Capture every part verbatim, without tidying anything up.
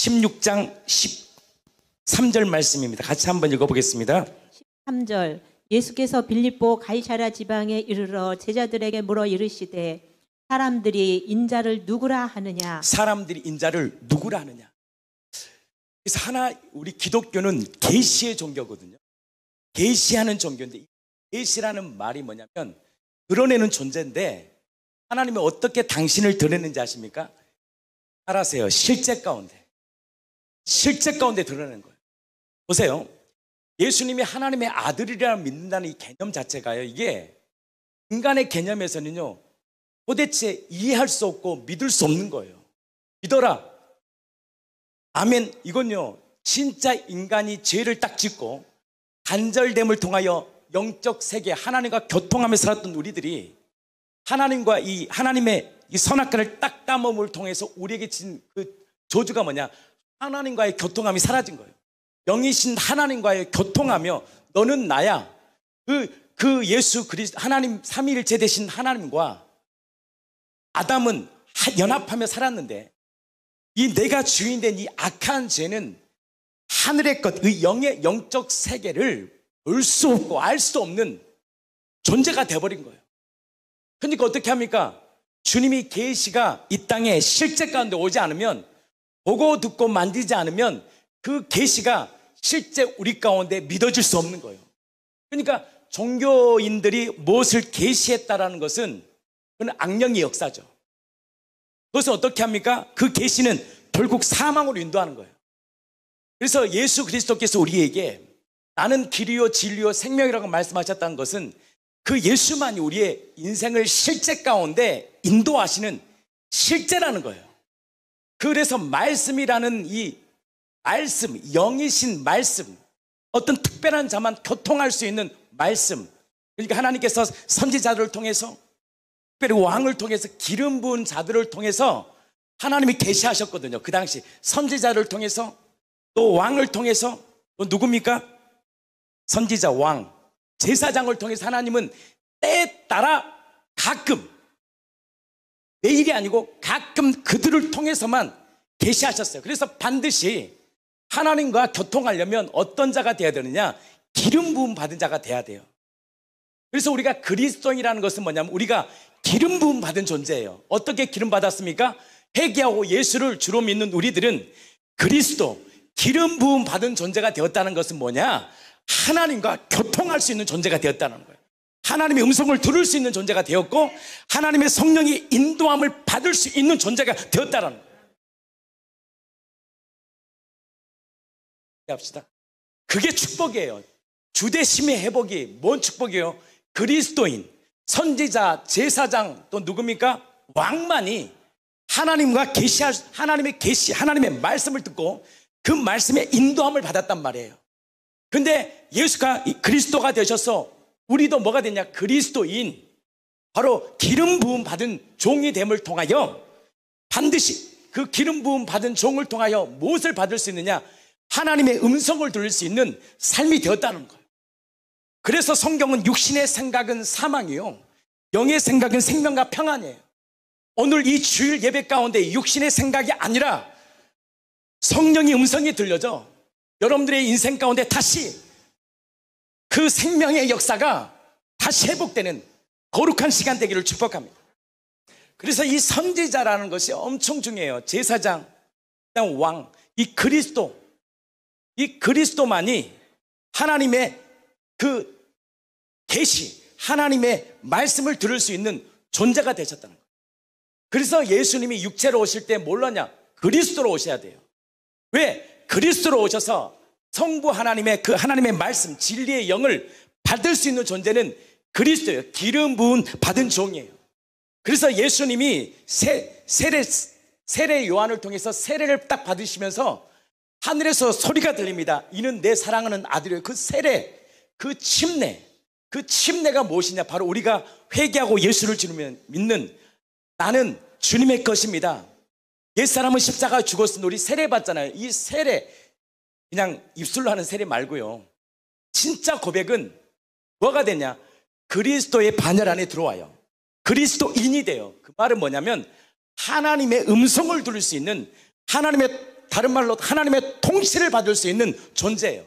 십육 장 십삼 절 말씀입니다. 같이 한번 읽어보겠습니다. 십삼 절 예수께서 빌립보 가이사랴 지방에 이르러 제자들에게 물어 이르시되 사람들이 인자를 누구라 하느냐? 사람들이 인자를 누구라 하느냐? 그래서 하나 우리 기독교는 계시의 종교거든요. 계시하는 종교인데 계시라는 말이 뭐냐면 드러내는 존재인데 하나님이 어떻게 당신을 드러내는지 아십니까? 알아세요. 실제 가운데 실제 가운데 드러내는 거예요. 보세요. 예수님이 하나님의 아들이라 믿는다는 이 개념 자체가요, 이게 인간의 개념에서는요 도대체 이해할 수 없고 믿을 수 없는 거예요. 믿어라, 아멘. 이건요 진짜 인간이 죄를 딱 짓고 단절됨을 통하여 영적 세계 하나님과 교통하며 살았던 우리들이 하나님과 이 하나님의 이 선악과를 딱 따먹음을 통해서 우리에게 진 그 저주가 뭐냐? 하나님과의 교통함이 사라진 거예요. 영이신 하나님과의 교통하며 너는 나야. 그, 그 예수 그리스도 하나님 삼위일체 되신 하나님과 아담은 연합하며 살았는데 이 내가 주인된 이 악한 죄는 하늘의 것, 의 영의 영적 세계를 볼 수 없고 알 수 없는 존재가 되어버린 거예요. 그러니까 어떻게 합니까? 주님이 계시가 이 땅에 실제 가운데 오지 않으면, 보고 듣고 만지지 않으면 그 계시가 실제 우리 가운데 믿어질 수 없는 거예요. 그러니까 종교인들이 무엇을 계시했다라는 것은 그건 악령의 역사죠. 그것을 어떻게 합니까? 그 계시는 결국 사망으로 인도하는 거예요. 그래서 예수 그리스도께서 우리에게 나는 길이요 진리요 생명이라고 말씀하셨다는 것은 그 예수만이 우리의 인생을 실제 가운데 인도하시는 실제라는 거예요. 그래서 말씀이라는 이 말씀, 영이신 말씀, 어떤 특별한 자만 교통할 수 있는 말씀, 그러니까 하나님께서 선지자들을 통해서, 특별히 왕을 통해서, 기름 부은 자들을 통해서 하나님이 계시하셨거든요. 그 당시 선지자를 통해서, 또 왕을 통해서, 또 누굽니까? 선지자, 왕, 제사장을 통해서 하나님은 때에 따라 가끔, 매일이 아니고 가끔 그들을 통해서만 계시하셨어요. 그래서 반드시 하나님과 교통하려면 어떤 자가 돼야 되느냐? 기름 부음 받은 자가 돼야 돼요. 그래서 우리가 그리스도인이라는 것은 뭐냐면 우리가 기름 부음 받은 존재예요. 어떻게 기름 받았습니까? 회개하고 예수를 주로 믿는 우리들은 그리스도, 기름 부음 받은 존재가 되었다는 것은 뭐냐? 하나님과 교통할 수 있는 존재가 되었다는 거예요. 하나님의 음성을 들을 수 있는 존재가 되었고 하나님의 성령의 인도함을 받을 수 있는 존재가 되었다는 거예요. 합시다. 그게 축복이에요. 주대심의 회복이 뭔 축복이에요? 그리스도인, 선지자, 제사장, 또 누굽니까? 왕만이 하나님과 계시할 하나님의 계시, 하나님의 말씀을 듣고 그 말씀의 인도함을 받았단 말이에요. 근데 예수가 그리스도가 되셔서 우리도 뭐가 됐냐? 그리스도인, 바로 기름 부음 받은 종이 됨을 통하여 반드시 그 기름 부음 받은 종을 통하여 무엇을 받을 수 있느냐? 하나님의 음성을 들을 수 있는 삶이 되었다는 거예요. 그래서 성경은 육신의 생각은 사망이요, 영의 생각은 생명과 평안이에요. 오늘 이 주일 예배 가운데 육신의 생각이 아니라 성령의 음성이 들려져 여러분들의 인생 가운데 다시 그 생명의 역사가 다시 회복되는 거룩한 시간 되기를 축복합니다. 그래서 이 선지자라는 것이 엄청 중요해요. 제사장, 왕, 이 그리스도, 이 그리스도만이 하나님의 그 계시, 하나님의 말씀을 들을 수 있는 존재가 되셨다는 거예요. 그래서 예수님이 육체로 오실 때 뭘로냐? 그리스도로 오셔야 돼요. 왜? 그리스도로 오셔서 성부 하나님의 그 하나님의 말씀, 진리의 영을 받을 수 있는 존재는 그리스도예요. 기름 부은 받은 종이에요. 그래서 예수님이 세, 세례, 세례 요한을 통해서 세례를 딱 받으시면서 하늘에서 소리가 들립니다. 이는 내 사랑하는 아들이에요. 그 세례, 그 침례, 그 침례가 무엇이냐? 바로 우리가 회개하고 예수를 주면 믿는, 나는 주님의 것입니다. 옛사람은 십자가에 죽었으니 우리 세례 받잖아요. 이 세례, 그냥 입술로 하는 세례 말고요, 진짜 고백은 뭐가 되냐? 그리스도의 반열 안에 들어와요. 그리스도인이 돼요. 그 말은 뭐냐면 하나님의 음성을 들을 수 있는, 하나님의 다른 말로 하나님의 통치를 받을 수 있는 존재예요.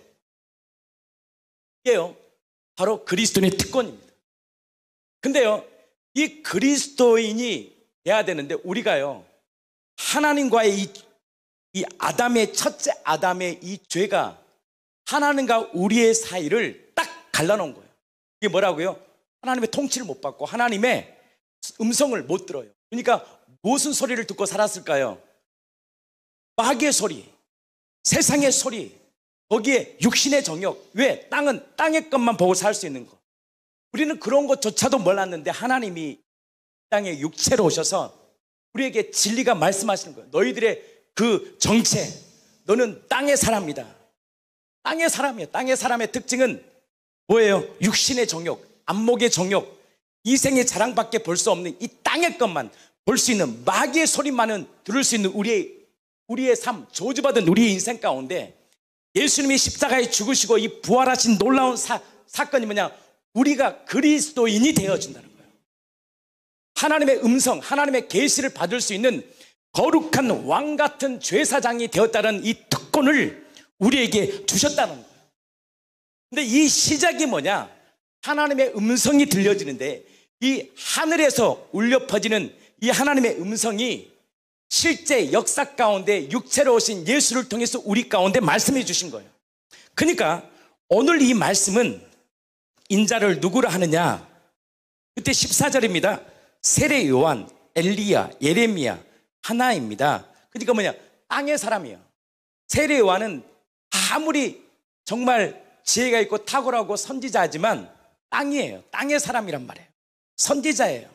이게요, 바로 그리스도인의 특권입니다. 근데요, 이 그리스도인이 돼야 되는데 우리가요, 하나님과의 이, 이 아담의 첫째 아담의 이 죄가 하나님과 우리의 사이를 딱 갈라놓은 거예요. 이게 뭐라고요? 하나님의 통치를 못 받고 하나님의 음성을 못 들어요. 그러니까 무슨 소리를 듣고 살았을까요? 마귀의 소리, 세상의 소리, 거기에 육신의 정욕. 왜? 땅은 땅의 것만 보고 살 수 있는 거. 우리는 그런 것조차도 몰랐는데 하나님이 땅에 육체로 오셔서 우리에게 진리가 말씀하시는 거예요. 너희들의 그 정체, 너는 땅의 사람이다. 땅의 사람이에요. 땅의 사람의 특징은 뭐예요? 육신의 정욕, 안목의 정욕, 이생의 자랑밖에 볼 수 없는 이 땅의 것만 볼 수 있는 마귀의 소리만은 들을 수 있는 우리의 우리의 삶, 저주받은 우리의 인생 가운데 예수님이 십자가에 죽으시고 이 부활하신 놀라운 사, 사건이 뭐냐? 우리가 그리스도인이 되어준다는 거예요. 하나님의 음성, 하나님의 계시를 받을 수 있는 거룩한 왕 같은 제사장이 되었다는 이 특권을 우리에게 주셨다는 거예요. 근데 이 시작이 뭐냐? 하나님의 음성이 들려지는데 이 하늘에서 울려 퍼지는 이 하나님의 음성이 실제 역사 가운데 육체로 오신 예수를 통해서 우리 가운데 말씀해 주신 거예요. 그러니까 오늘 이 말씀은 인자를 누구로 하느냐? 그때 십사 절입니다. 세례 요한, 엘리야, 예레미야, 하나입니다. 그러니까 뭐냐? 땅의 사람이에요. 세례 요한은 아무리 정말 지혜가 있고 탁월하고 선지자지만 땅이에요. 땅의 사람이란 말이에요. 선지자예요.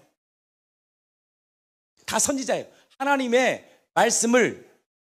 다 선지자예요. 하나님의 말씀을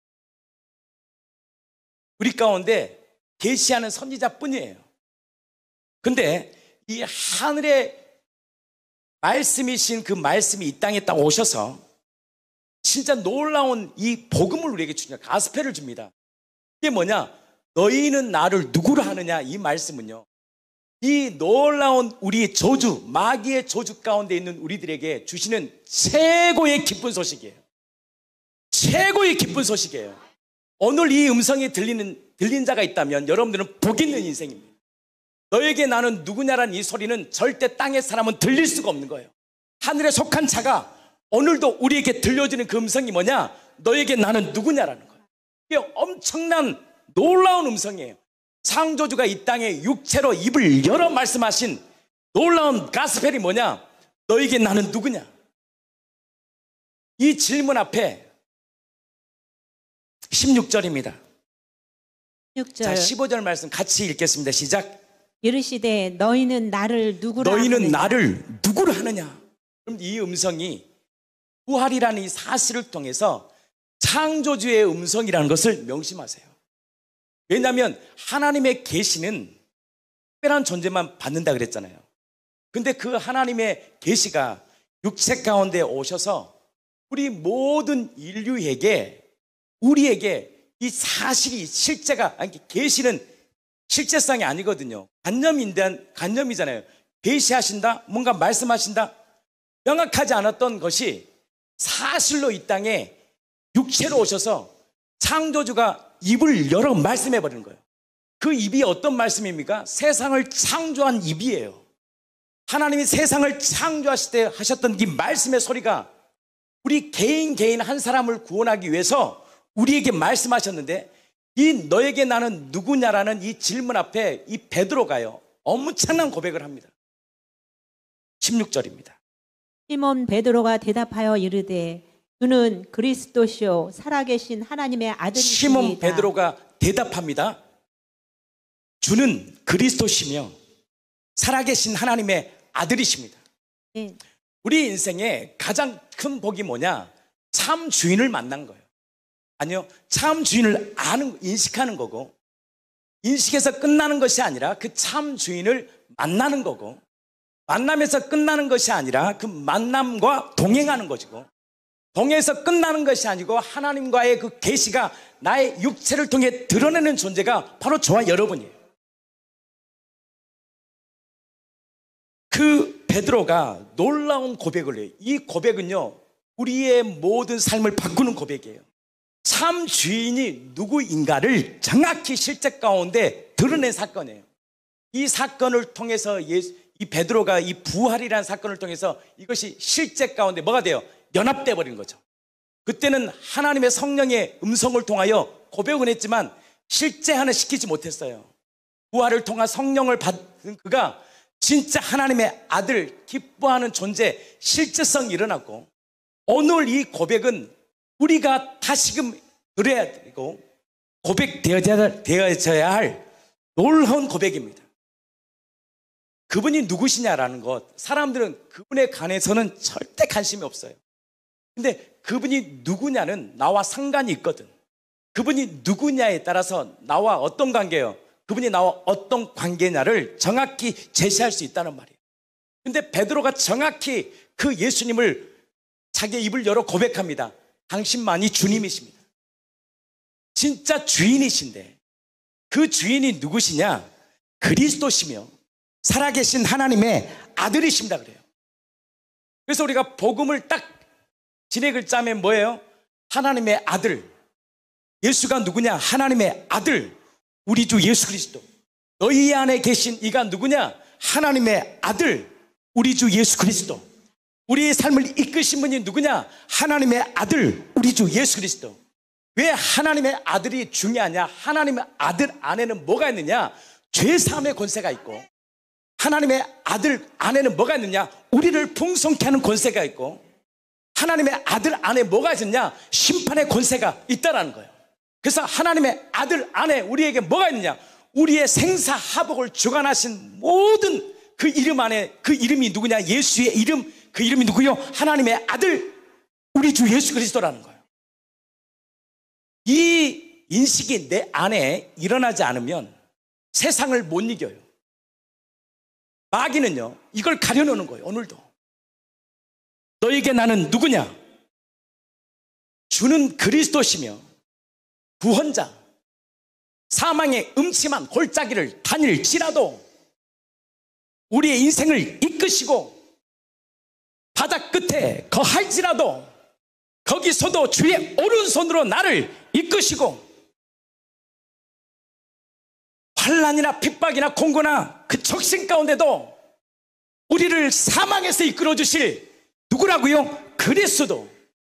우리 가운데 계시하는 선지자뿐이에요. 근데 이 하늘의 말씀이신 그 말씀이 이 땅에 딱 오셔서 진짜 놀라운 이 복음을 우리에게 주냐, 가스펠을 줍니다. 이게 뭐냐? 너희는 나를 누구로 하느냐? 이 말씀은요, 이 놀라운 우리의 저주, 마귀의 저주 가운데 있는 우리들에게 주시는 최고의 기쁜 소식이에요. 최고의 기쁜 소식이에요. 오늘 이 음성이 들리는, 들린 자가 있다면 여러분들은 복 있는 인생입니다. 너에게 나는 누구냐라는 이 소리는 절대 땅의 사람은 들릴 수가 없는 거예요. 하늘에 속한 자가 오늘도 우리에게 들려주는 그 음성이 뭐냐? 너에게 나는 누구냐라는 거예요. 이게 엄청난 놀라운 음성이에요. 창조주가 이 땅에 육체로 입을 열어 말씀하신 놀라운 가스펠이 뭐냐? 너에게 나는 누구냐? 이 질문 앞에 십육 절입니다. 십육 절. 자, 십오 절 말씀 같이 읽겠습니다. 시작. 이르시되 너희는 나를 누구라 너희는 하느냐? 나를 누구로 하느냐? 그럼 이 음성이 부활이라는 이 사실을 통해서 창조주의 음성이라는 것을 명심하세요. 왜냐하면 하나님의 계시는 특별한 존재만 받는다 그랬잖아요. 근데 그 하나님의 계시가 육체 가운데 오셔서 우리 모든 인류에게, 우리에게 이 사실이 실제가, 아니 계시는 실제성이 아니거든요. 관념인데 관념이잖아요. 계시하신다, 뭔가 말씀하신다, 명확하지 않았던 것이 사실로 이 땅에 육체로 오셔서 창조주가 입을 열어 말씀해 버리는 거예요. 그 입이 어떤 말씀입니까? 세상을 창조한 입이에요. 하나님이 세상을 창조하실 때 하셨던 이 말씀의 소리가 우리 개인 개인 한 사람을 구원하기 위해서 우리에게 말씀하셨는데, 이 너에게 나는 누구냐라는 이 질문 앞에 이 베드로가요 엄청난 고백을 합니다. 십육 절입니다. 시몬 베드로가 대답하여 이르되 주는 그리스도시요 살아계신 하나님의 아들이시니이다. 시몬 베드로가 대답합니다. 주는 그리스도시며 살아계신 하나님의 아들이십니다. 네. 우리 인생의 가장 큰 복이 뭐냐? 참 주인을 만난 거예요. 아니요, 참 주인을 아는, 인식하는 거고, 인식해서 끝나는 것이 아니라 그 참 주인을 만나는 거고, 만남에서 끝나는 것이 아니라 그 만남과 동행하는 것이고, 동행해서 끝나는 것이 아니고 하나님과의 그 계시가 나의 육체를 통해 드러내는 존재가 바로 저와 여러분이에요. 그 베드로가 놀라운 고백을 해요. 이 고백은요 우리의 모든 삶을 바꾸는 고백이에요. 참 주인이 누구인가를 정확히 실제 가운데 드러낸 사건이에요. 이 사건을 통해서 예수, 이 베드로가 이 부활이라는 사건을 통해서 이것이 실제 가운데 뭐가 돼요? 연합돼 버린 거죠. 그때는 하나님의 성령의 음성을 통하여 고백은 했지만 실제화는 시키지 못했어요. 부활을 통한 성령을 받은 그가 진짜 하나님의 아들, 기뻐하는 존재, 실제성이 일어났고, 오늘 이 고백은 우리가 다시금 들어야 되고 고백되어져야 할 놀라운 고백입니다. 그분이 누구시냐라는 것, 사람들은 그분에 관해서는 절대 관심이 없어요. 근데 그분이 누구냐는 나와 상관이 있거든. 그분이 누구냐에 따라서 나와 어떤 관계예요? 그분이 나와 어떤 관계냐를 정확히 제시할 수 있다는 말이에요. 근데 베드로가 정확히 그 예수님을 자기의 입을 열어 고백합니다. 당신만이 주님이십니다. 진짜 주인이신데 그 주인이 누구시냐? 그리스도시며 살아계신 하나님의 아들이십니다 그래요. 그래서 우리가 복음을 딱 진액을 짜면 뭐예요? 하나님의 아들. 예수가 누구냐? 하나님의 아들, 우리 주 예수 그리스도. 너희 안에 계신 이가 누구냐? 하나님의 아들, 우리 주 예수 그리스도. 우리의 삶을 이끄신 분이 누구냐? 하나님의 아들, 우리 주 예수 그리스도. 왜 하나님의 아들이 중요하냐? 하나님의 아들 안에는 뭐가 있느냐? 죄사함의 권세가 있고, 하나님의 아들 안에는 뭐가 있느냐? 우리를 풍성케 하는 권세가 있고, 하나님의 아들 안에 뭐가 있느냐? 심판의 권세가 있다라는 거예요. 그래서 하나님의 아들 안에 우리에게 뭐가 있느냐? 우리의 생사하복을 주관하신 모든 그 이름 안에, 그 이름이 누구냐? 예수의 이름, 그 이름이 누구요? 하나님의 아들, 우리 주 예수 그리스도라는 거예요. 이 인식이 내 안에 일어나지 않으면 세상을 못 이겨요. 마귀는요, 이걸 가려놓는 거예요. 오늘도 너에게 나는 누구냐? 주는 그리스도시며 구원자, 사망의 음침한 골짜기를 다닐지라도 우리의 인생을 이끄시고 바다 끝에 거할지라도 거기서도 주의 오른손으로 나를 이끄시고 환난이나 핍박이나 공고나 그 적신 가운데도 우리를 사망에서 이끌어 주실 누구라고요? 그리스도.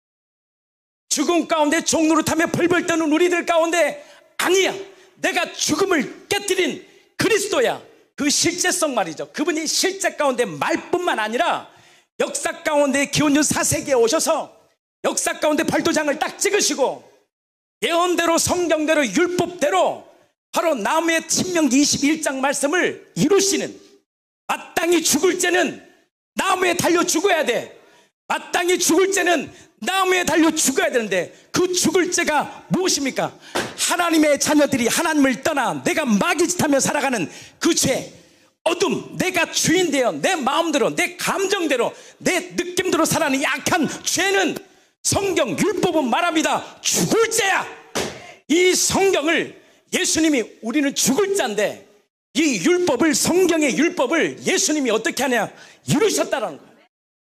죽음 가운데 종노릇하며 벌벌 떠는 우리들 가운데 아니야, 내가 죽음을 깨뜨린 그리스도야. 그 실제성 말이죠. 그분이 실제 가운데 말뿐만 아니라 역사 가운데 기원전 사 세기에 오셔서 역사 가운데 발도장을 딱 찍으시고 예언대로 성경대로 율법대로 바로 나무의 신명기 이십일 장 말씀을 이루시는, 마땅히 죽을 죄는 나무에 달려 죽어야 돼. 마땅히 죽을 죄는 나무에 달려 죽어야 되는데 그 죽을 죄가 무엇입니까? 하나님의 자녀들이 하나님을 떠나 내가 마귀짓하며 살아가는 그 죄, 어둠, 내가 주인 되어 내 마음대로 내 감정대로 내 느낌대로 살아가는 약한 죄는 성경 율법은 말합니다. 죽을 죄야. 이 성경을 예수님이, 우리는 죽을 자인데 이 율법을, 성경의 율법을 예수님이 어떻게 하냐? 이루셨다라는 거예요.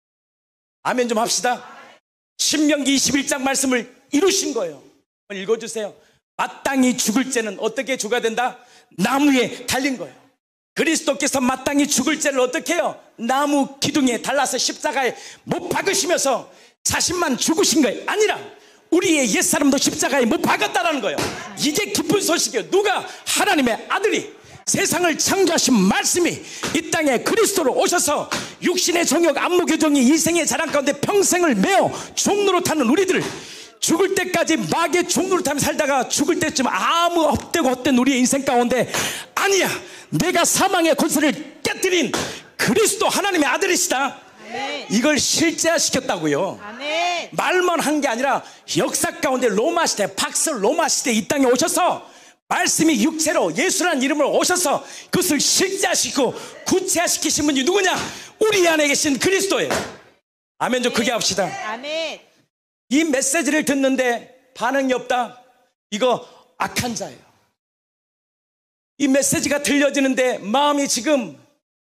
아멘 좀 합시다. 신명기 이십일 장 말씀을 이루신 거예요. 읽어주세요. 마땅히 죽을 죄는 어떻게 죽어야 된다? 나무에 달린 거예요. 그리스도께서 마땅히 죽을 죄를 어떻게 해요? 나무 기둥에 달라서 십자가에 못 박으시면서 자신만 죽으신 거예요. 아니라 우리의 옛사람도 십자가에 못 박았다라는 거예요. 이게 기쁜 소식이에요. 누가? 하나님의 아들이, 세상을 창조하신 말씀이 이 땅에 그리스도로 오셔서 육신의 정욕, 안목교정이 이생의 자랑 가운데 평생을 메어 종노릇하는 우리들, 죽을 때까지 마귀의 종노릇하며 살다가 죽을 때쯤 아무 헛되고 헛된 우리의 인생 가운데 아니야, 내가 사망의 권세를 깨뜨린 그리스도 하나님의 아들이시다. 아멘. 이걸 실제화시켰다고요. 아멘. 말만 한 게 아니라 역사 가운데 로마 시대, 박스 로마 시대 이 땅에 오셔서 말씀이 육체로 예수라는 이름으로 오셔서 그것을 실제화시키고 구체화시키신 분이 누구냐? 우리 안에 계신 그리스도예요. 아멘. 좀 크게 합시다. 아멘. 이 메시지를 듣는데 반응이 없다? 이거 악한 자예요. 이 메시지가 들려지는데 마음이 지금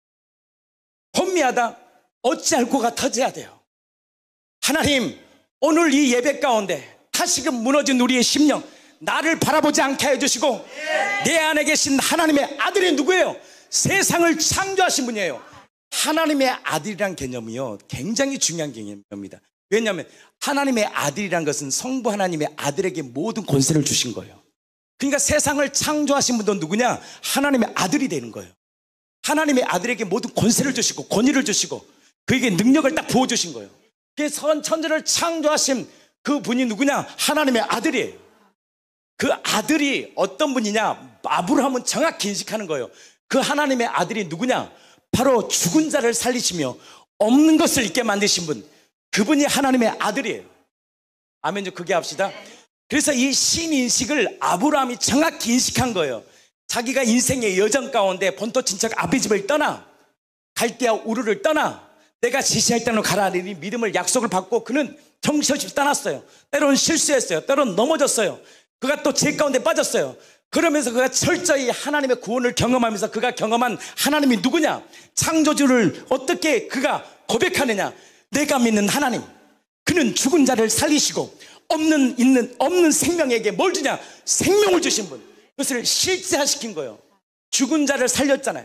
혼미하다? 어찌할 것 같아져야 돼요. 하나님, 오늘 이 예배 가운데 다시금 무너진 우리의 심령, 나를 바라보지 않게 해주시고 내 안에 계신 하나님의 아들이 누구예요? 세상을 창조하신 분이에요. 하나님의 아들이란 개념이요, 굉장히 중요한 개념입니다. 왜냐하면 하나님의 아들이란 것은 성부 하나님의 아들에게 모든 권세를 주신 거예요. 그러니까 세상을 창조하신 분도 누구냐? 하나님의 아들이 되는 거예요. 하나님의 아들에게 모든 권세를 주시고 권위를 주시고 그에게 능력을 딱 부어주신 거예요. 그래서 천지를 창조하신 그 분이 누구냐? 하나님의 아들이에요. 그 아들이 어떤 분이냐? 아브라함은 정확히 인식하는 거예요. 그 하나님의 아들이 누구냐? 바로 죽은 자를 살리시며 없는 것을 있게 만드신 분, 그분이 하나님의 아들이에요. 아멘. 좀 크게 합시다. 그래서 이 신인식을 아브라함이 정확히 인식한 거예요. 자기가 인생의 여정 가운데 본토 친척 아비 집을 떠나 갈대아 우르를 떠나 내가 지시할 땅으로 가라니 믿음을 약속을 받고 그는 정신없이 떠났어요. 때로는 실수했어요. 때로는 넘어졌어요. 그가 또 죄 가운데 빠졌어요. 그러면서 그가 철저히 하나님의 구원을 경험하면서 그가 경험한 하나님이 누구냐? 창조주를 어떻게 그가 고백하느냐? 내가 믿는 하나님, 그는 죽은 자를 살리시고 없는 있는 없는 생명에게 뭘 주냐? 생명을 주신 분. 그것을 실제화시킨 거예요. 죽은 자를 살렸잖아요.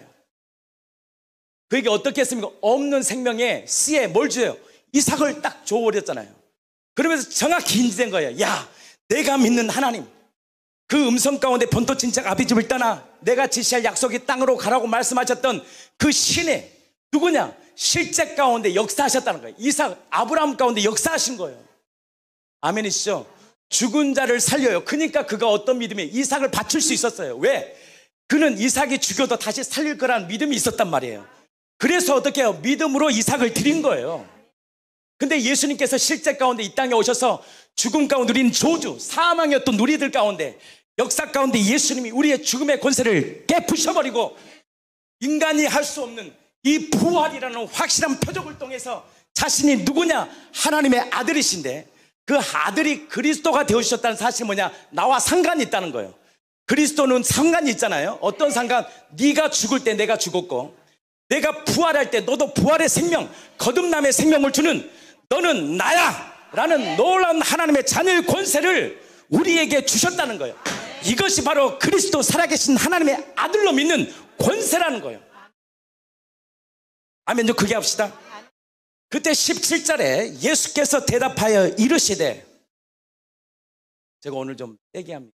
그에게 어떻게 했습니까? 없는 생명에 씨에 뭘 줘요? 이삭을 딱 줘버렸잖아요. 그러면서 정확히 인지된 거예요. 야, 내가 믿는 하나님, 그 음성 가운데 본토 친척 아비 집을 떠나 내가 지시할 약속의 땅으로 가라고 말씀하셨던 그 신의 누구냐? 실제 가운데 역사하셨다는 거예요. 이삭, 아브라함 가운데 역사하신 거예요. 아멘이시죠? 죽은 자를 살려요. 그러니까 그가 어떤 믿음에 이삭을 바칠 수 있었어요. 왜? 그는 이삭이 죽여도 다시 살릴 거라는 믿음이 있었단 말이에요. 그래서 어떻게 해요? 믿음으로 이삭을 드린 거예요. 근데 예수님께서 실제 가운데 이 땅에 오셔서 죽음 가운데 누린 저주, 사망이었던 누리들 가운데 역사 가운데 예수님이 우리의 죽음의 권세를 깨부셔버리고 인간이 할 수 없는 이 부활이라는 확실한 표적을 통해서 자신이 누구냐? 하나님의 아들이신데 그 아들이 그리스도가 되어주셨다는 사실이 뭐냐? 나와 상관이 있다는 거예요. 그리스도는 상관이 있잖아요. 어떤 상관? 네가 죽을 때 내가 죽었고 내가 부활할 때 너도 부활의 생명, 거듭남의 생명을 주는 너는 나야 라는 놀라운 하나님의 자녀의 권세를 우리에게 주셨다는 거예요. 이것이 바로 그리스도 살아계신 하나님의 아들로 믿는 권세라는 거예요. 아멘. 좀 크게 합시다. 그때 십칠 절에 예수께서 대답하여 이르시되, 제가 오늘 좀 세게 합니다.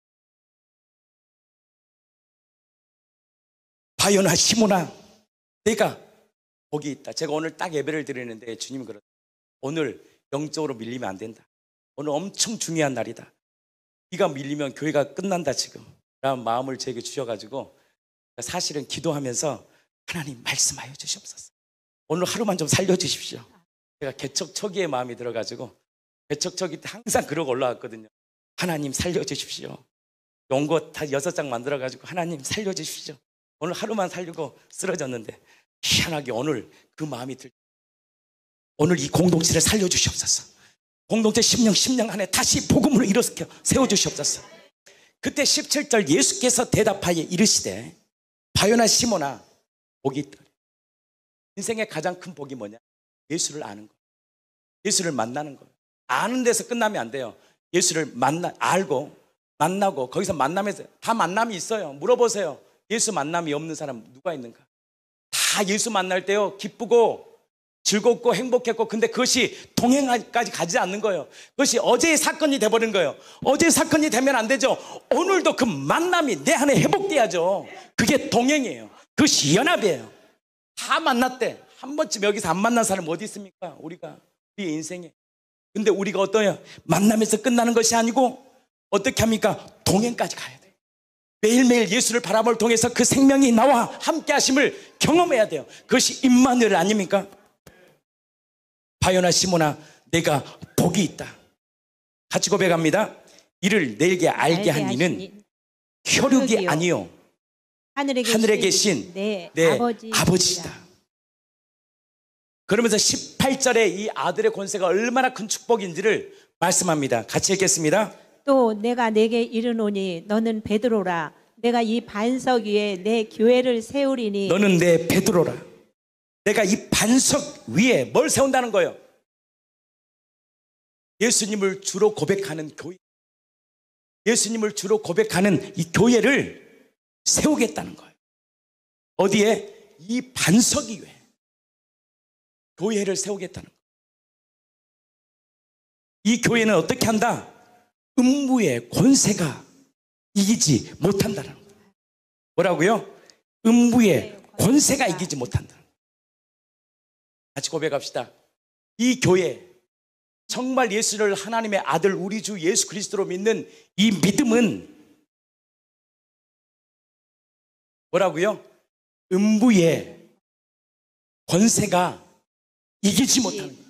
바요나 시몬아, 내가 복이 있다. 제가 오늘 딱 예배를 드리는데 주님이 그러다. 오늘 영적으로 밀리면 안 된다. 오늘 엄청 중요한 날이다. 네가 밀리면 교회가 끝난다 지금 라는 마음을 제게 주셔가지고 사실은 기도하면서 하나님 말씀하여 주시옵소서. 오늘 하루만 좀 살려주십시오. 제가 개척초기의 마음이 들어가지고 개척초기 때 항상 그러고 올라왔거든요. 하나님 살려주십시오. 용고 다 여섯 장 만들어가지고 하나님 살려주십시오. 오늘 하루만 살리고 쓰러졌는데 희한하게 오늘 그 마음이 들 오늘 이 공동체를 살려주시옵소서. 공동체 십 년 십 년 안에 다시 복음으로 일으켜 세워주시옵소서. 그때 십칠 절 예수께서 대답하여 이르시되 바요나 시몬아 복이 있다. 인생의 가장 큰 복이 뭐냐? 예수를 아는 거, 예수를 만나는 거예요. 아는 데서 끝나면 안 돼요. 예수를 만나 알고 만나고 거기서 만나면서 다 만남이 있어요. 물어보세요. 예수 만남이 없는 사람 누가 있는가? 다 예수 만날 때요 기쁘고 즐겁고 행복했고, 근데 그것이 동행까지 가지 않는 거예요. 그것이 어제의 사건이 돼버린 거예요. 어제의 사건이 되면 안 되죠. 오늘도 그 만남이 내 안에 회복돼야죠. 그게 동행이에요. 그것이 연합이에요. 다 만났대. 한 번쯤 여기서 안 만난 사람 어디 있습니까? 우리가 우리의 인생에. 근데 우리가 어떠냐? 만남에서 끝나는 것이 아니고 어떻게 합니까? 동행까지 가야 돼요. 매일매일 예수를 바라볼 통해서 그 생명이 나와 함께 하심을 경험해야 돼요. 그것이 임마누엘 아닙니까? 바요나 시몬아 내가 복이 있다. 같이 고백합니다. 이를 내게 알게 한 이는 혈육이 아니요 하늘에 계신, 하늘에 계신 내, 내 아버지이시다. 아버지이다. 그러면서 십팔 절에 이 아들의 권세가 얼마나 큰 축복인지를 말씀합니다. 같이 읽겠습니다. 또 내가 내게 이르노니 너는 베드로라. 내가 이 반석 위에 내 교회를 세우리니 너는 내 베드로라. 내가 이 반석 위에 뭘 세운다는 거예요? 예수님을 주로 고백하는 교회, 예수님을 주로 고백하는 이 교회를 세우겠다는 거예요. 어디에? 이 반석 위에 교회를 세우겠다는 거예요. 이 교회는 어떻게 한다? 음부의 권세가 이기지 못한다는 거예요. 뭐라고요? 음부의 권세가 이기지 못한다. 같이 고백합시다. 이 교회, 정말 예수를 하나님의 아들 우리 주 예수 그리스도로 믿는 이 믿음은 뭐라고요? 음부의 권세가 이기지 못하는 거예요.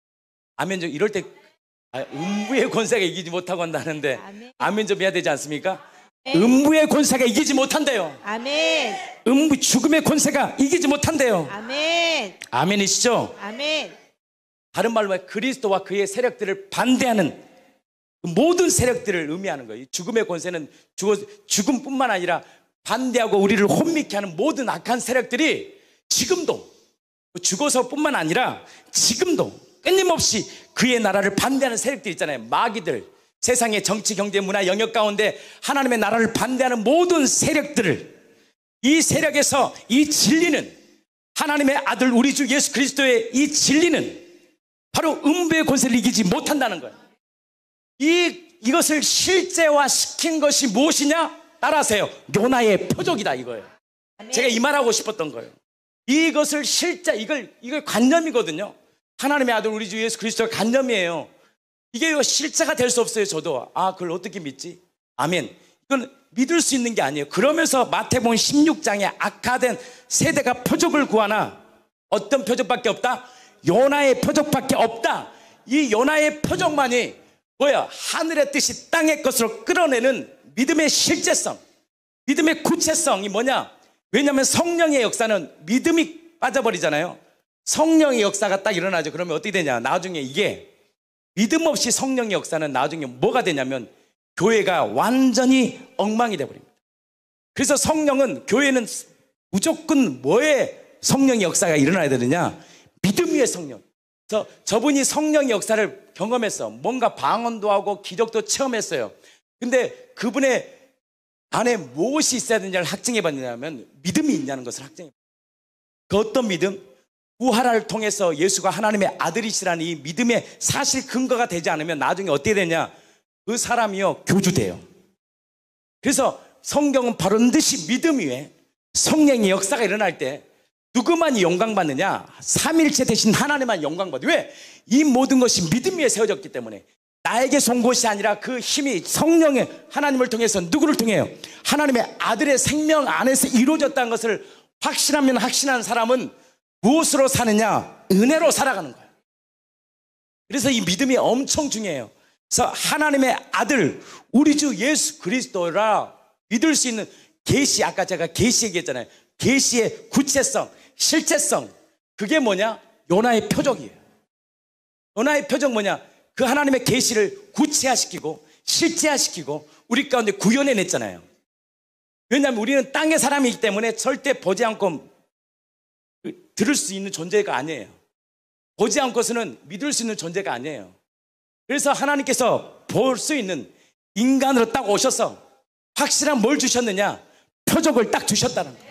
아멘. 좀 이럴 때 아, 음부의 권세가 이기지 못하고 한다는데 아멘, 아멘 좀 해야 되지 않습니까? 네. 음부의 권세가 이기지 못한대요. 아멘. 음부 죽음의 권세가 이기지 못한대요. 아멘. 아멘이시죠? 아멘. 다른 말로 그리스도와 그의 세력들을 반대하는 모든 세력들을 의미하는 거예요. 죽음의 권세는 죽어, 죽음뿐만 아니라 반대하고 우리를 혼미케 하는 모든 악한 세력들이 지금도 죽어서뿐만 아니라 지금도 끊임없이 그의 나라를 반대하는 세력들 있잖아요. 마귀들, 세상의 정치, 경제, 문화, 영역 가운데 하나님의 나라를 반대하는 모든 세력들을, 이 세력에서 이 진리는, 하나님의 아들 우리 주 예수 그리스도의 이 진리는 바로 음부의 권세를 이기지 못한다는 거예요. 이, 이것을 실제화시킨 것이 무엇이냐? 따라하세요. 요나의 표적이다 이거예요. 제가 이 말하고 싶었던 거예요. 이것을 실제, 이걸, 이걸 관념이거든요. 하나님의 아들 우리 주 예수 그리스도의 관념이에요. 이게 실제가 될 수 없어요. 저도 아 그걸 어떻게 믿지? 아멘. 이건 믿을 수 있는 게 아니에요. 그러면서 마태복음 십육 장에 악화된 세대가 표적을 구하나 어떤 표적밖에 없다? 요나의 표적밖에 없다. 이 요나의 표적만이 뭐야? 하늘의 뜻이 땅의 것으로 끌어내는 믿음의 실제성, 믿음의 구체성이 뭐냐? 왜냐하면 성령의 역사는 믿음이 빠져버리잖아요. 성령의 역사가 딱 일어나죠. 그러면 어떻게 되냐? 나중에 이게 믿음 없이 성령의 역사는 나중에 뭐가 되냐면 교회가 완전히 엉망이 되어버립니다. 그래서 성령은, 교회는 무조건 뭐에 성령의 역사가 일어나야 되느냐? 믿음 위의 성령. 그래서 저분이 성령의 역사를 경험했어. 뭔가 방언도 하고 기적도 체험했어요. 근데 그분의 안에 무엇이 있어야 되느냐를 확증해 봤느냐면 믿음이 있냐는 것을 확증해 봤어요. 그 어떤 믿음? 부활을 통해서 예수가 하나님의 아들이시라는 이 믿음의 사실 근거가 되지 않으면 나중에 어떻게 되냐? 그 사람이요 교주돼요. 그래서 성경은 반드시 믿음 위에 성령의 역사가 일어날 때 누구만이 영광받느냐? 삼일체 대신 하나님만 영광받아. 왜? 이 모든 것이 믿음 위에 세워졌기 때문에. 나에게 온 것이 아니라 그 힘이 성령의 하나님을 통해서 누구를 통해요? 하나님의 아들의 생명 안에서 이루어졌다는 것을 확신하면 확신한 사람은 무엇으로 사느냐? 은혜로 살아가는 거예요. 그래서 이 믿음이 엄청 중요해요. 그래서 하나님의 아들 우리 주 예수 그리스도라 믿을 수 있는 계시, 아까 제가 계시 얘기했잖아요. 계시의 구체성, 실체성, 그게 뭐냐? 요나의 표적이에요. 요나의 표적 뭐냐? 그 하나님의 계시를 구체화시키고 실체화시키고 우리 가운데 구현해냈잖아요. 왜냐하면 우리는 땅의 사람이기 때문에 절대 보지 않고 들을 수 있는 존재가 아니에요. 보지 않고서는 믿을 수 있는 존재가 아니에요. 그래서 하나님께서 볼 수 있는 인간으로 딱 오셔서 확실한 뭘 주셨느냐? 표적을 딱 주셨다는 거예요.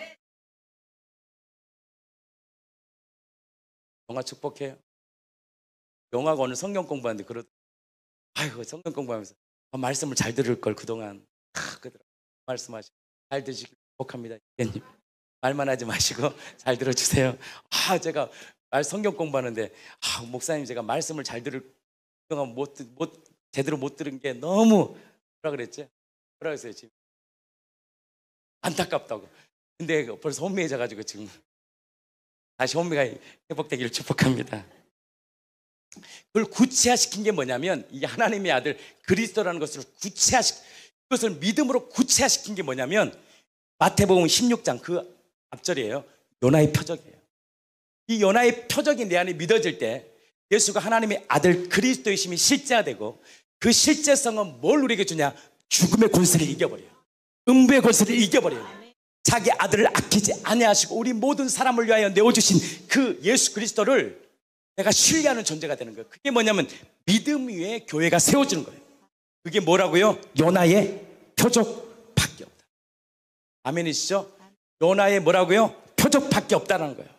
영화 축복해요. 영화가 오늘 성경 공부하는데 그러 아이고 성경 공부하면서 아, 말씀을 잘 들을 걸 그동안 다 그들 말씀하시고 잘 들으시길 축복합니다. 님 말만 하지 마시고 잘 들어주세요. 아 제가 말 성경 공부하는데 아 목사님 제가 말씀을 잘 들을 그동안 못, 못 제대로 못 들은 게 너무 뭐라 그랬지? 뭐라 그랬어요 지금? 안타깝다고. 근데 벌써 혼미해져가지고 지금 다시 혼미가 회복되기를 축복합니다. 그걸 구체화시킨 게 뭐냐면 이 하나님의 아들 그리스도라는 것을 구체화시킨, 그것을 믿음으로 구체화시킨 게 뭐냐면 마태복음 십육 장 그 앞절이에요. 요나의 표적이에요. 이 요나의 표적이 내 안에 믿어질 때 예수가 하나님의 아들 그리스도이심이 실제화되고 그 실제성은 뭘 우리에게 주냐? 죽음의 권세를 이겨버려요. 음부의 권세를 이겨버려요. 자기 아들을 아끼지 아니하시고 우리 모든 사람을 위하여 내어주신 그 예수 그리스도를 내가 신뢰하는 존재가 되는 거예요. 그게 뭐냐면 믿음 위에 교회가 세워지는 거예요. 그게 뭐라고요? 요나의 표적밖에 없다. 아멘이시죠? 요나의 뭐라고요? 표적밖에 없다는 거예요.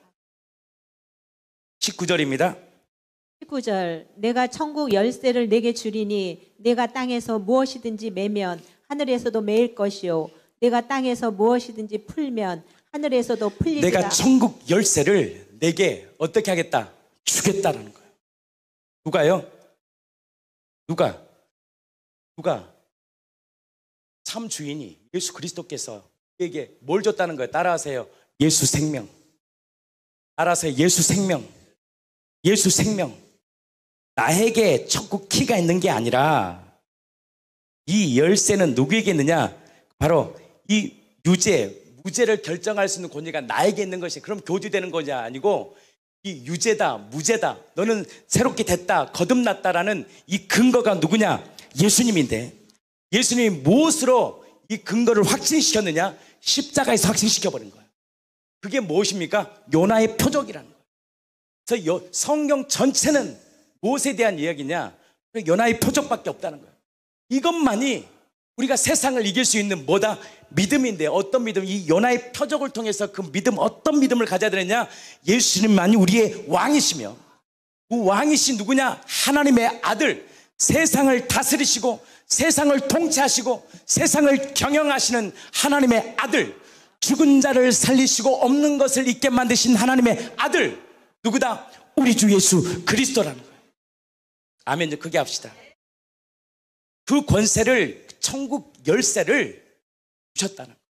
십구 절입니다. 십구 절 내가 천국 열쇠를 내게 주리니 내가 땅에서 무엇이든지 매면 하늘에서도 매일 것이요 내가 땅에서 무엇이든지 풀면 하늘에서도 풀리리라. 내가 천국 열쇠를 내게 어떻게 하겠다? 주겠다라는 거예요. 누가요? 누가? 누가? 참 주인이 예수 그리스도께서 그에게 뭘 줬다는 거예요? 따라하세요. 예수 생명. 따라하세요. 예수 생명. 예수 생명. 나에게 천국 키가 있는 게 아니라 이 열쇠는 누구에게 있느냐? 바로 이 유죄, 무죄를 결정할 수 있는 권위가 나에게 있는 것이 그럼 교주되는 것이 아니고 이 유죄다, 무죄다, 너는 새롭게 됐다, 거듭났다라는 이 근거가 누구냐? 예수님인데 예수님이 무엇으로 이 근거를 확신시켰느냐? 십자가에서 확신시켜버린 거예요. 그게 무엇입니까? 요나의 표적이라는 거예요. 그래서 성경 전체는 무엇에 대한 이야기냐? 요나의 표적밖에 없다는 거예요. 이것만이 우리가 세상을 이길 수 있는 뭐다? 믿음인데 어떤 믿음? 이 요나의 표적을 통해서 그 믿음, 어떤 믿음을 가져야 되느냐? 예수님만이 우리의 왕이시며 그 왕이신 누구냐? 하나님의 아들, 세상을 다스리시고 세상을 통치하시고 세상을 경영하시는 하나님의 아들, 죽은 자를 살리시고 없는 것을 있게 만드신 하나님의 아들 누구다? 우리 주 예수 그리스도라는 거예요. 아멘. 크게 합시다. 그 권세를, 천국 열쇠를 주셨다는 거예요.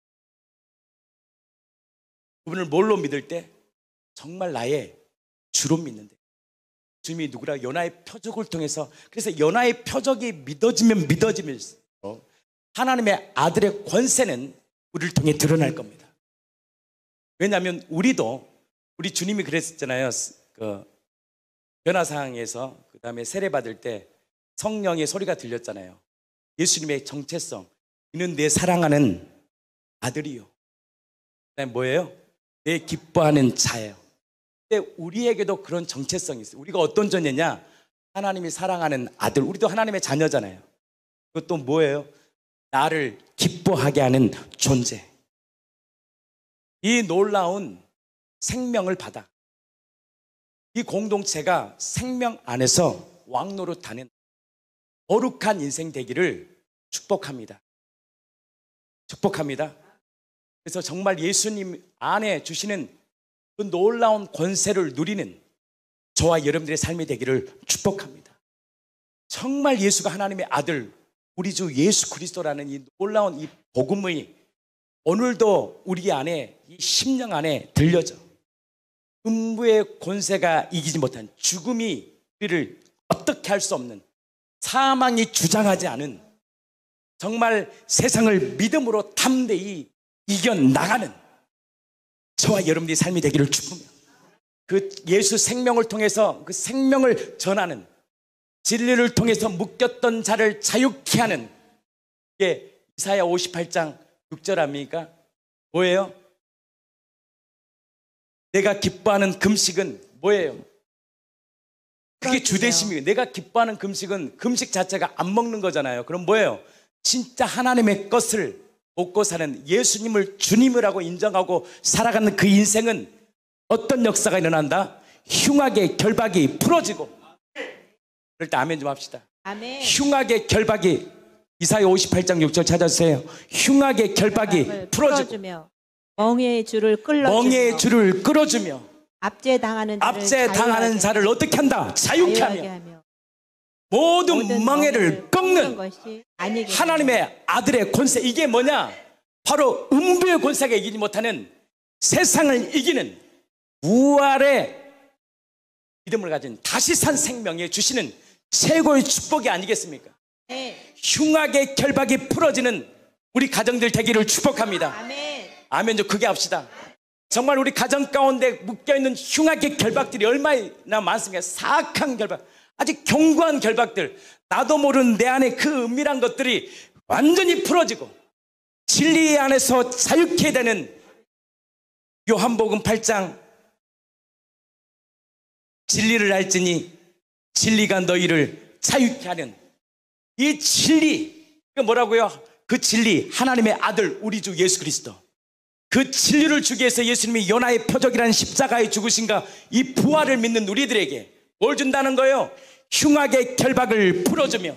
그분을 뭘로 믿을 때? 정말 나의 주로 믿는데 주님이 누구라? 요나의 표적을 통해서. 그래서 요나의 표적이 믿어지면 믿어지면서 하나님의 아들의 권세는 우리를 통해 드러날 겁니다. 왜냐하면 우리도 우리 주님이 그랬었잖아요. 그 변화상에서 그 다음에 세례 받을 때 성령의 소리가 들렸잖아요. 예수님의 정체성, 이는 내 사랑하는 아들이요. 그다음에 뭐예요? 내 기뻐하는 자예요. 근데 우리에게도 그런 정체성이 있어요. 우리가 어떤 존재냐? 하나님이 사랑하는 아들. 우리도 하나님의 자녀잖아요. 그것도 뭐예요? 나를 기뻐하게 하는 존재. 이 놀라운 생명을 받아 이 공동체가 생명 안에서 왕노릇하는 거룩한 인생 되기를 축복합니다. 축복합니다. 그래서 정말 예수님 안에 주시는 그 놀라운 권세를 누리는 저와 여러분들의 삶이 되기를 축복합니다. 정말 예수가 하나님의 아들, 우리 주 예수 그리스도라는 이 놀라운 이 복음의 오늘도 우리 안에, 이 심령 안에 들려져. 음부의 권세가 이기지 못한, 죽음이 우리를 어떻게 할 수 없는, 사망이 주장하지 않은, 정말 세상을 믿음으로 담대히 이겨나가는 저와 여러분들의 삶이 되기를 축복합니다. 그 예수 생명을 통해서 그 생명을 전하는, 진리를 통해서 묶였던 자를 자유케 하는, 이게 이사야 오십팔 장 육 절 아닙니까? 뭐예요? 내가 기뻐하는 금식은 뭐예요? 그게 주대심이에요. 내가 기뻐하는 금식은 금식 자체가 안 먹는 거잖아요. 그럼 뭐예요? 진짜 하나님의 것을 먹고 사는, 예수님을 주님이라고 인정하고 살아가는 그 인생은 어떤 역사가 일어난다? 흉악의 결박이 풀어지고. 그럴 때 아멘 좀 합시다. 아멘. 흉악의 결박이, 이사야 오십팔 장 육 절 찾아주세요. 흉악의 결박이 풀어지고 멍에의 줄을 끌어주며, 멍에의 줄을 끌어주며 압제당하는 자를, 압제당하는 자를 어떻게 한다? 자유케 하며, 하며 모든, 모든 멍에를 꺾는 것이 아니게 하나님의 아들의 권세. 이게 뭐냐? 바로 음부의 권세가 이기지 못하는, 세상을 이기는 부활의 믿음을 가진 다시 산 생명에 주시는 최고의 축복이 아니겠습니까? 네. 흉악의 결박이 풀어지는 우리 가정들 되기를 축복합니다. 아멘. 아멘. 좀 크게 합시다. 정말 우리 가정 가운데 묶여있는 흉악의 결박들이 얼마나 많습니까? 사악한 결박, 아주 견고한 결박들, 나도 모르는 내 안에 그 은밀한 것들이 완전히 풀어지고 진리 안에서 자유케 되는 요한복음 팔 장 진리를 알지니 진리가 너희를 자유케 하는 이 진리, 그 뭐라고요? 그 진리, 하나님의 아들 우리 주 예수 그리스도. 그 진리를 주기 위해서 예수님이 연하의 표적이라는 십자가에 죽으신가, 이 부활을 믿는 우리들에게 뭘 준다는 거예요? 흉악의 결박을 풀어주며,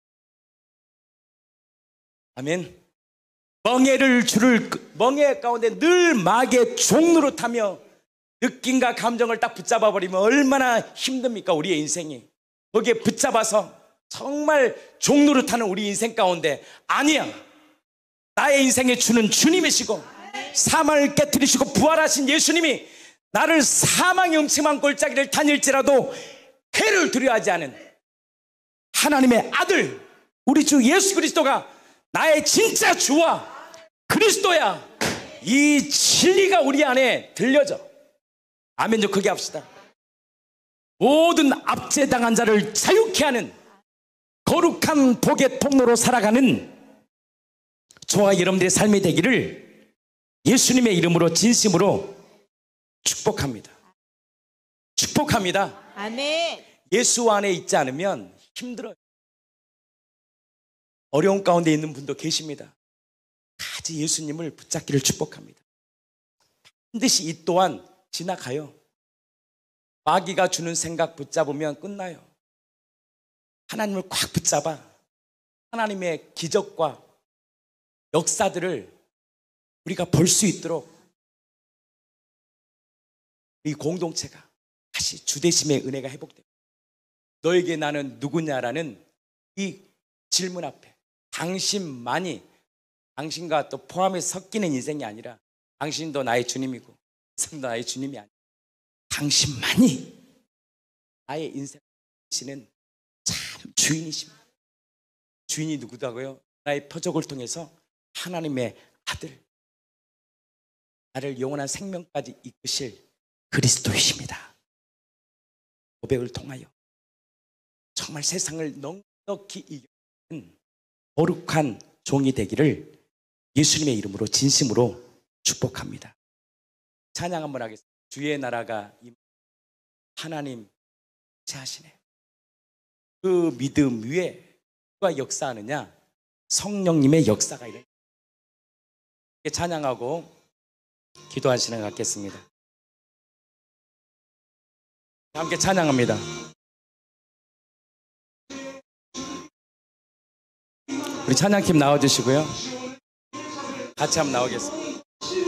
아멘. 멍에를 줄을, 멍에 가운데 늘 마귀의 종로로 타며 느낌과 감정을 딱 붙잡아 버리면 얼마나 힘듭니까? 우리의 인생이 거기에 붙잡아서 정말 종로로 타는 우리 인생 가운데, 아니야, 나의 인생의 주는 주님이시고 사망을 깨뜨리시고 부활하신 예수님이 나를 사망의 음침한 골짜기를 다닐지라도 해를 두려워하지 않은 하나님의 아들 우리 주 예수 그리스도가 나의 진짜 주와 그리스도야. 이 진리가 우리 안에 들려져. 아멘. 좀 크게 합시다. 모든 압제당한 자를 자유케 하는 거룩한 복의 통로로 살아가는 저와 여러분들의 삶이 되기를 예수님의 이름으로 진심으로 축복합니다. 축복합니다. 아멘. 예수 안에 있지 않으면 힘들어요. 어려운 가운데 있는 분도 계십니다. 가지 예수님을 붙잡기를 축복합니다. 반드시 이 또한 지나가요. 마귀가 주는 생각 붙잡으면 끝나요. 하나님을 꽉 붙잡아 하나님의 기적과 역사들을 우리가 볼 수 있도록 이 공동체가 다시 주대심의 은혜가 회복됩니다. 너에게 나는 누구냐라는 이 질문 앞에 당신만이, 당신과 또 포함해 섞이는 인생이 아니라 당신도 나의 주님이고 인생도 나의 주님이 아니라 당신만이 나의 인생이시는 참 주인이십니다. 주인이 누구다고요? 나의 표적을 통해서 하나님의 아들, 나를 영원한 생명까지 이끄실 그리스도이십니다. 고백을 통하여 정말 세상을 넉넉히 이기는 거룩한 종이 되기를 예수님의 이름으로 진심으로 축복합니다. 찬양 한번 하겠습니다. 주의 나라가 하나님 하시네. 그 믿음 위에 누가 역사하느냐? 성령님의 역사가 이래. 찬양하고 기도할 시간 갖겠습니다. 함께 찬양합니다. 우리 찬양팀 나와주시고요. 같이 한번 나오겠습니다.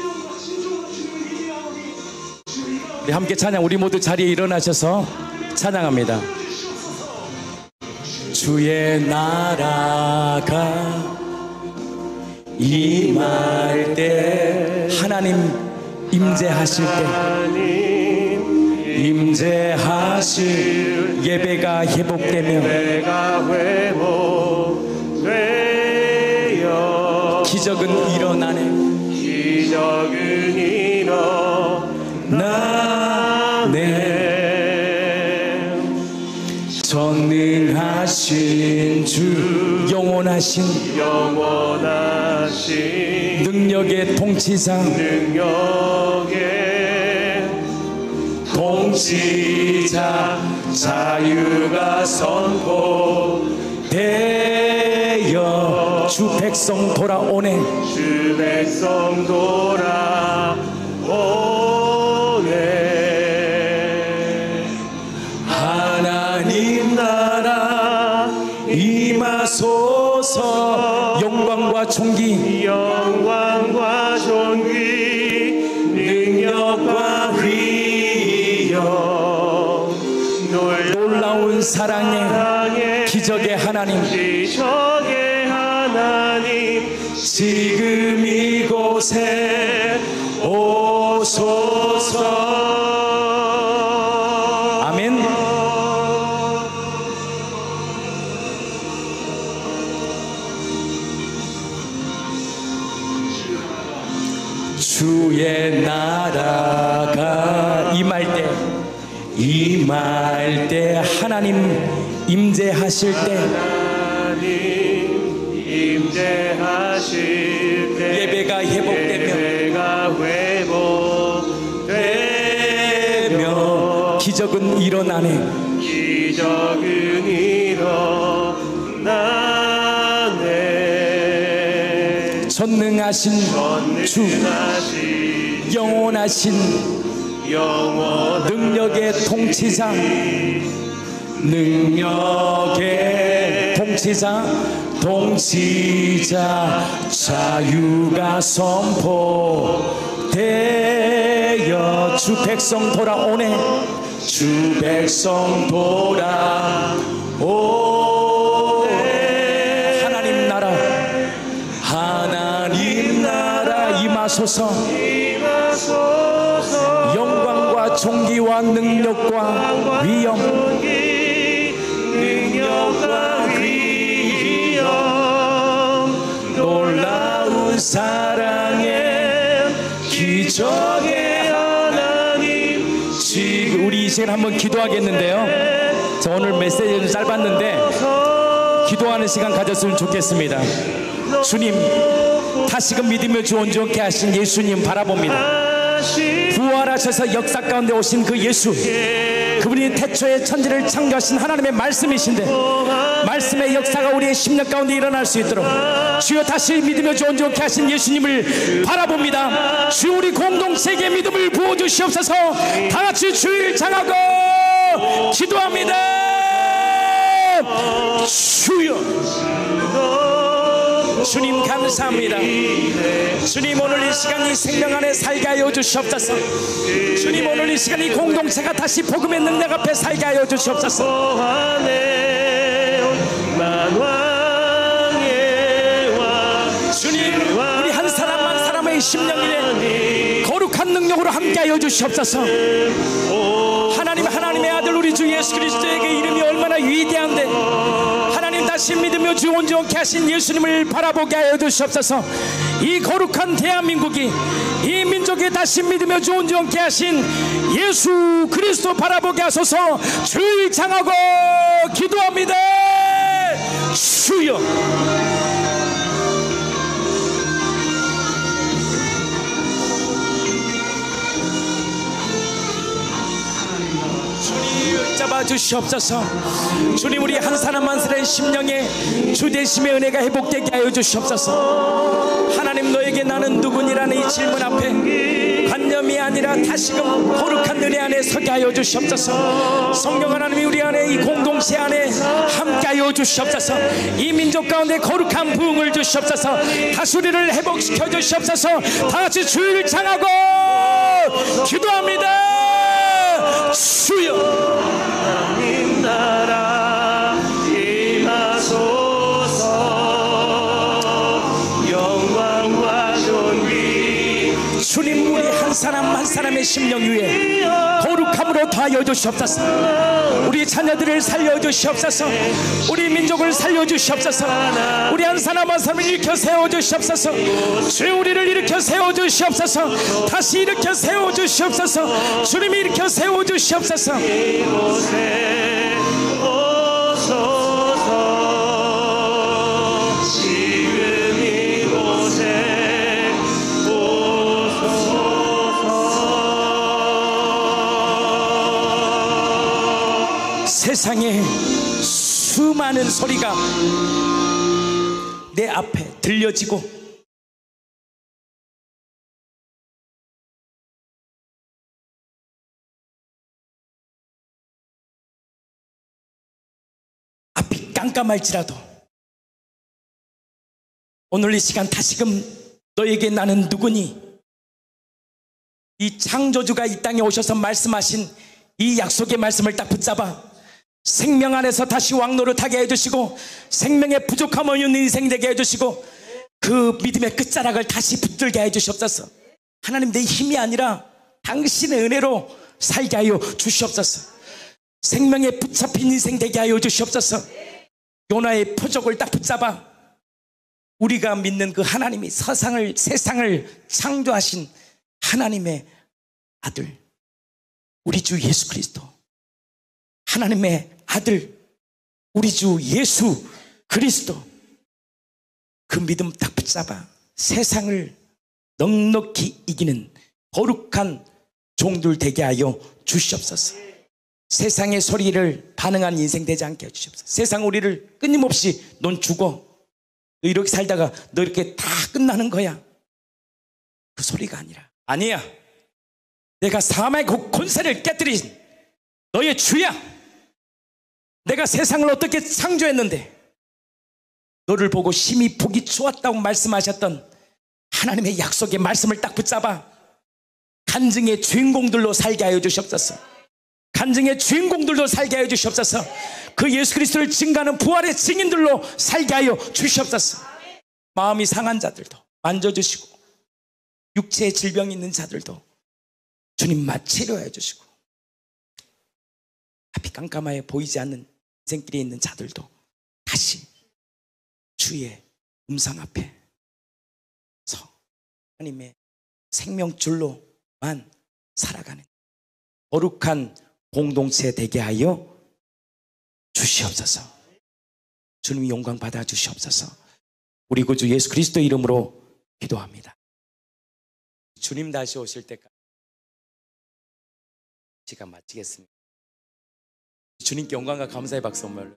우리 함께 찬양, 우리 모두 자리에 일어나셔서 찬양합니다. 주의 나라가 임할 때, 하나님 임재하실 때, 임재하실 예배가 회복되며 기적은 일어나네. 기적은 일어나네. 전능하신 주, 영원하신 영원하신 능력의 통치자, 능력의 통치자, 자유가 선포되어 주 백성 돌아오네. 주 백성 돌아오네. 하나님 나라 임하소서. 영광과 존귀, 영광과 존귀, 능력과 위엄, 놀라운 사랑의 기적의 하나님, 기적의 하나님, 지금 이곳에 오소서. 아멘. 주의 나라가 임할 때, 임할 때 하나님 임재하실 때, 하나님 임재하실 때 예배가 회복되며 예배가 회복되며 기적 기적은 일어나네. 기적은 일어나네. 전능하신 주, 전능하신 영원하신 영원한 능력의 통치자, 능력의 통치자, 통치자, 자유가 선포되어 주 백성 돌아오네. 주 백성 돌아오네. 하나님 나라, 하나님 나라 임하소서. 영광과 존귀와 능력과 위엄, 능력과 위엄, 놀라운 사랑의 기적의 하나님. 지금 우리 이 시간 한번 기도하겠는데요. 저 오늘 메시지는 짧았는데 기도하는 시간 가졌으면 좋겠습니다. 주님, 다시금 믿으며 주 온전케 하신 예수님 바라봅니다. 부활하셔서 역사 가운데 오신 그 예수, 그분이 태초에 천지를 창조하신 하나님의 말씀이신데 말씀의 역사가 우리의 심령 가운데 일어날 수 있도록 주여 다시 믿으며 주 온전케 하신 예수님을 바라봅니다. 주 우리 공동체에게 믿음을 부어주시옵소서. 다같이 주일 장하고 기도합니다. 주여, 주님 감사합니다. 주님, 오늘 이 시간 이 생명 안에 살게 하여 주시옵소서. 주님, 오늘 이 시간 이 공동체가 다시 복음의 능력 앞에 살게 하여 주시옵소서. 주님, 우리 한 사람 한 사람의 심령에 거룩한 능력으로 함께 하여 주시옵소서. 하나님, 하나님의 아들 우리 주 예수 그리스도에게 이름이 얼마나 위대한데 하나님 다시 믿으며 주 온전케 하신 예수님을 바라보게 하여 주시옵소서. 이 거룩한 대한민국이, 이 민족이 다시 믿으며 주 온전케 하신 예수 그리스도 바라보게 하소서. 주의 장하고 기도합니다. 주여, 잡아 주시옵소서. 주님, 우리 한 사람 한 사람의 심령에 주되심의 은혜가 회복되게 하여 주시옵소서. 하나님, 너에게 나는 누구니라는 이 질문 앞에 관념이 아니라 다시금 거룩한 은혜 안에 서게 하여 주시옵소서. 성령 하나님이 우리 안에 이 공동체 안에 함께 하여 주시옵소서. 이 민족 가운데 거룩한 부흥을 주시옵소서. 다시 우리를 회복시켜 주시옵소서. 다같이 주를 찬하고 기도합니다. 주여, 하나님 나라 임하소서. 영광과 존귀. 주님, 우리 한 사람 한 사람의 심령 위에 거룩함으로 더하여 주시옵소서. 우리 자녀들을 살려 주시옵소서. 우리 민족을 살려 주시옵소서. 우리 한 사람 한 사람을 일으켜 세워 주시옵소서. 주 우리를 일으켜 세워 주시옵소서. 다시 일으켜 세워 주시옵소서. 주님이 일으켜 세워 주시옵소서. 이곳에 오소서. 지금 이곳에 오소서. 세상에 수많은 소리가 내 앞에 들려지고 앞이 깜깜할지라도 오늘 이 시간 다시금 너에게 나는 누구니? 이 창조주가 이 땅에 오셔서 말씀하신 이 약속의 말씀을 딱 붙잡아 생명 안에서 다시 왕노릇하게 해주시고 생명의 부족함 없는 인생 되게 해주시고 그 믿음의 끝자락을 다시 붙들게 해주시옵소서. 하나님, 내 힘이 아니라 당신의 은혜로 살게 하여 주시옵소서. 생명에 붙잡힌 인생 되게 하여 주시옵소서. 요나의 표적을 딱 붙잡아 우리가 믿는 그 하나님이 세상을, 세상을 창조하신 하나님의 아들 우리 주 예수 그리스도, 하나님의 아들 우리 주 예수 그리스도, 그 믿음 딱 붙잡아 세상을 넉넉히 이기는 거룩한 종들 되게 하여 주시옵소서. 세상의 소리를 반응하는 인생 되지 않게 해주시옵소서. 세상 우리를 끊임없이 넌 죽어, 너 이렇게 살다가 너 이렇게 다 끝나는 거야, 그 소리가 아니라, 아니야, 내가 사망의 그 권세를 깨뜨린 너의 주야, 내가 세상을 어떻게 창조했는데 너를 보고 심히 보기 좋았다고 말씀하셨던 하나님의 약속의 말씀을 딱 붙잡아 간증의 주인공들로 살게 하여 주시옵소서. 간증의 주인공들로 살게 하여 주시옵소서. 그 예수 그리스도를 증거하는 부활의 증인들로 살게 하여 주시옵소서. 마음이 상한 자들도 만져주시고, 육체에 질병이 있는 자들도 주님만 치료해 주시고, 앞이 깜깜하여 보이지 않는 인생길에 있는 자들도 다시 주의 음성 앞에 서 하나님의 생명줄로만 살아가는 거룩한 공동체 되게 하여 주시옵소서. 주님이 영광 받아 주시옵소서. 우리 구주 예수 그리스도 이름으로 기도합니다. 주님 다시 오실 때까지 시간 마치겠습니다. 주님께 영광과 감사의 박수 한번.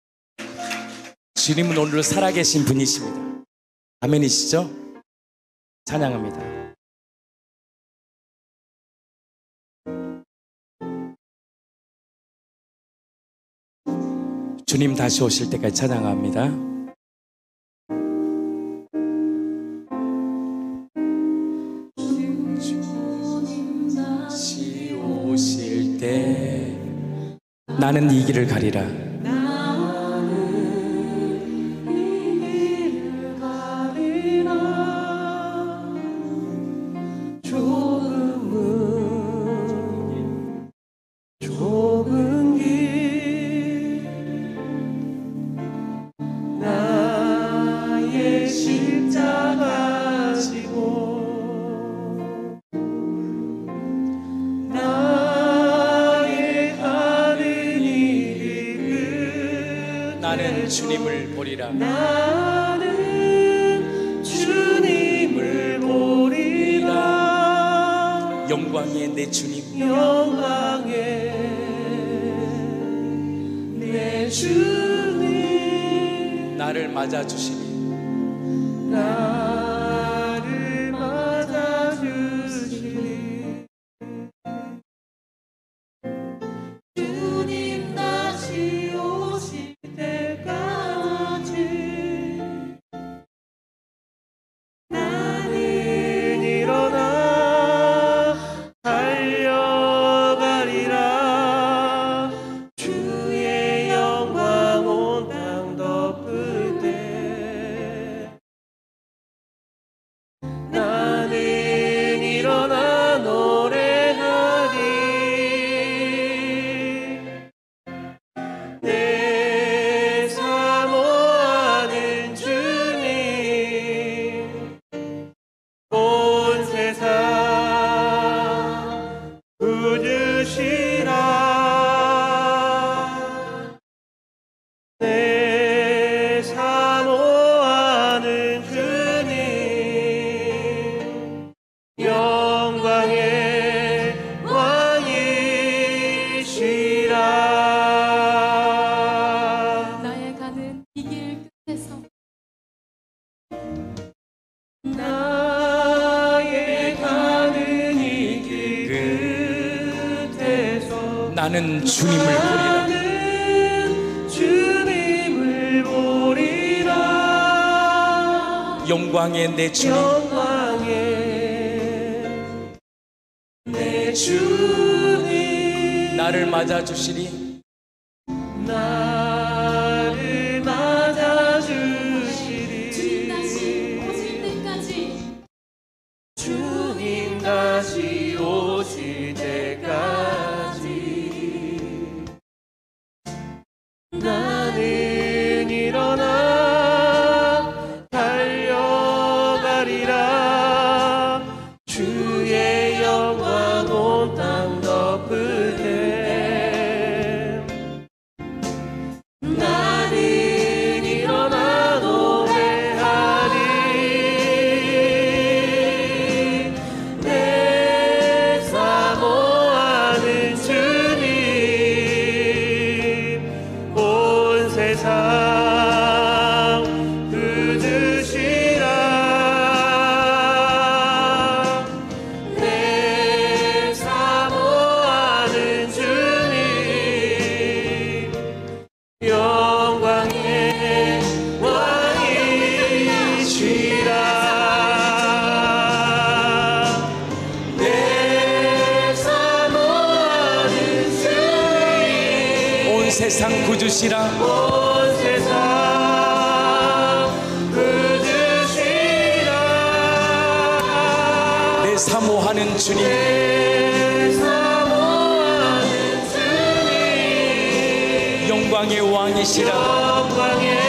주님은 오늘 살아계신 분이십니다. 아멘이시죠? 찬양합니다. 주님 다시 오실 때까지 찬양합니다. 주님 다시 오실 때 나는 이 길을 가리라. 주님을 보리라. 나는 주님을 보리라. 영광의 내 주님, 영광의 내 주님, 나를 맞아 주시니, 나를 맞아 주시니. 주님 다시 오실 때까지 나는 일어나 달려가리라. 주의 영광 온 땅 덮을 때 나는 일어나 노래하리. 내 사모하는 주님, 온 세상 구주시라. 내 사모하는 주님, 영광의 왕이시라. 나의 가는 이 길 끝에서 나의 가는 이 길 끝에서 나는 주님을 보리라. 나는 주님을 보리라. 영광의 내 주님, 영광의 내 주님, 나를 맞아 주시리. 나를 맞아 주님 다시 오실 때까지 주님 다시 오실 때까지 나는 일어나 달려가리라. 주의 영광 온 땅 덮을 때 나는 일어나 노래하리. 내 사모하는 주님, 세상 구주시라 온 세상 구주시라. 내 사모하는 주님 내 사모하는 주님 영광의 왕이시라 영광의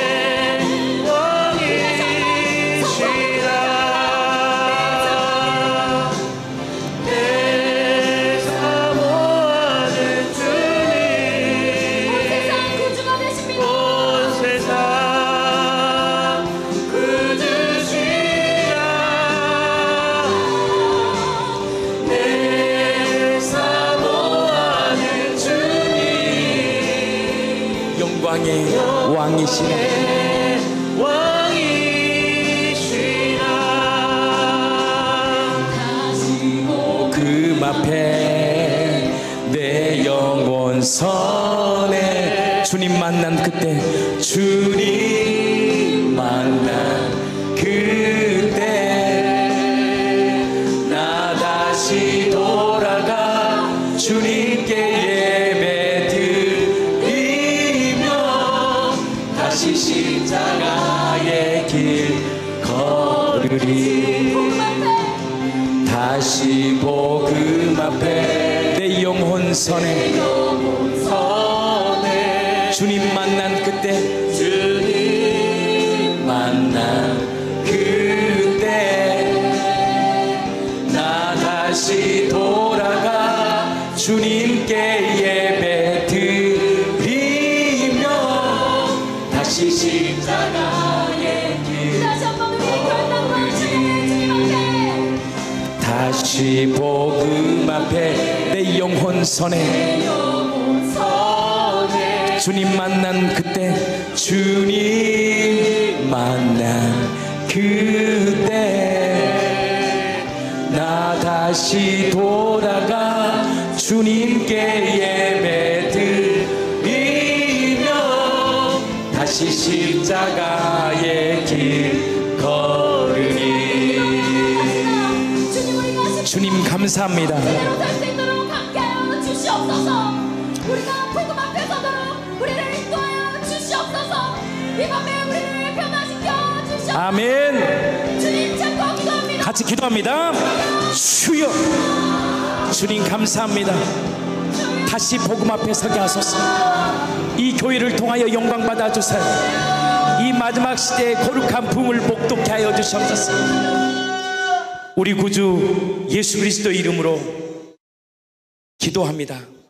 왕이시라 왕이시라. 금 앞에 내 영혼 선에 주님 만난 그때 주님 만난 그때 나 다시 돌아가 주님께 예배 드리며 다시 십자가의 길 걸으리. 다시 복음 앞에 내 영혼 선에 주님 만난 그때 주님 만난 그때 나 다시 돌아가 주님께 예배 드리며 다시 십자가의 길 다시 복음 앞에 내 영혼 선에 주님 만난 그때 주님 만난 그때 나 다시 돌아가 주님께 예배 드리며 다시 십자가의 길 걸으니. 주님 감사합니다. 그대로 살 수 있도록 함께하여 주시옵소서. 우리가 복음 앞에 서도록 우리를 인도하여 주시옵소서. 이 밤에 우리를 변화시켜 주시옵소서. 아멘. 주님 찾고 기도합니다. 같이 기도합니다. 주여 주님 감사합니다. 다시 복음 앞에 서게 하소서. 이 교회를 통하여 영광 받아 주세요. 이 마지막 시대의 거룩한 부흥을 목도케 하여 주시옵소서. 우리 구주 예수 그리스도 이름으로 기도합니다.